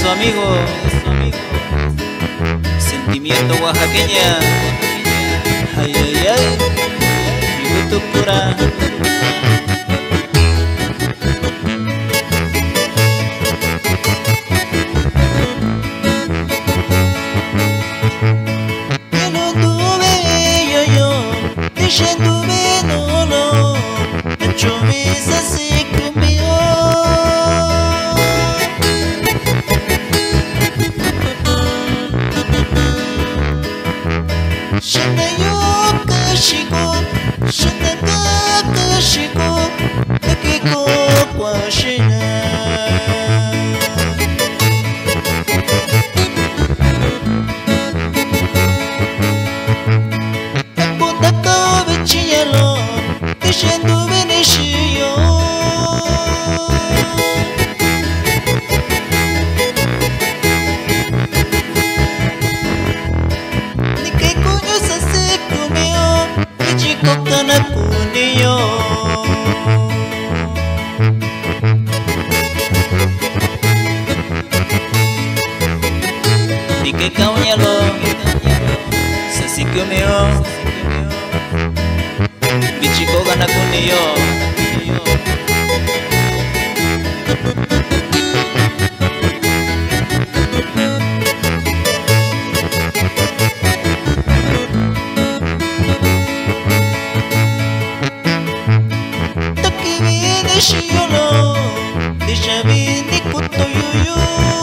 amigo, sentimiento oaxaqueña. Ay, ay, ay, mi Tucura. Di que kaunyalo sa sikyo meo bichiko gana kuniyo takibine shiyolo dishabini kutoyuyu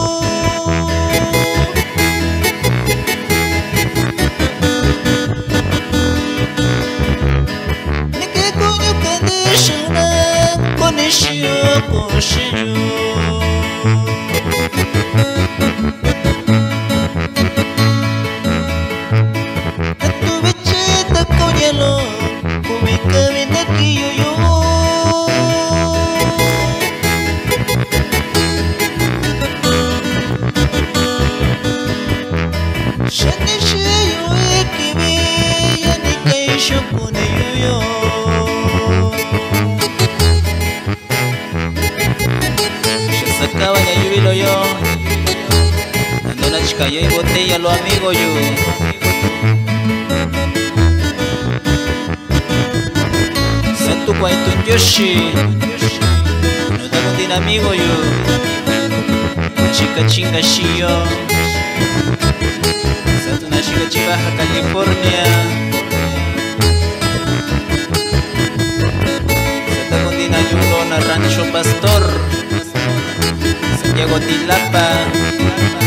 Sacaba ya lluvilo yo, ando la chica yo y botella lo amigo yo. Santo Guaitun Yoshi, no te contiene amigo yo. Chica chinga shio, Santo una chica Baja California. Santa Condina Yulo na Rancho Pastor Santiago Tilapa.